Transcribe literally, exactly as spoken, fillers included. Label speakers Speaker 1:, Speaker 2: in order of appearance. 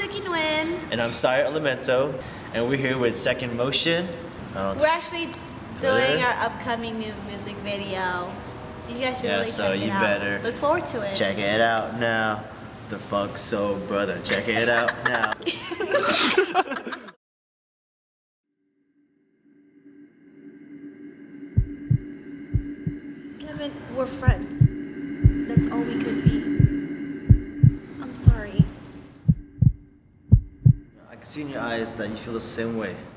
Speaker 1: Suki Nguyen.
Speaker 2: And I'm Sire Elemento, and we're here with Second Motion.
Speaker 1: We're actually doing our upcoming new music video. You guys should
Speaker 2: yeah,
Speaker 1: really
Speaker 2: so
Speaker 1: check it
Speaker 2: you
Speaker 1: out.
Speaker 2: better
Speaker 1: Look forward to it.
Speaker 2: Check it out now. The Funk Soul Brother. Check it out now.
Speaker 1: Kevin, we're friends. That's all we could be. I'm sorry.
Speaker 2: I can see in your eyes that you feel the same way.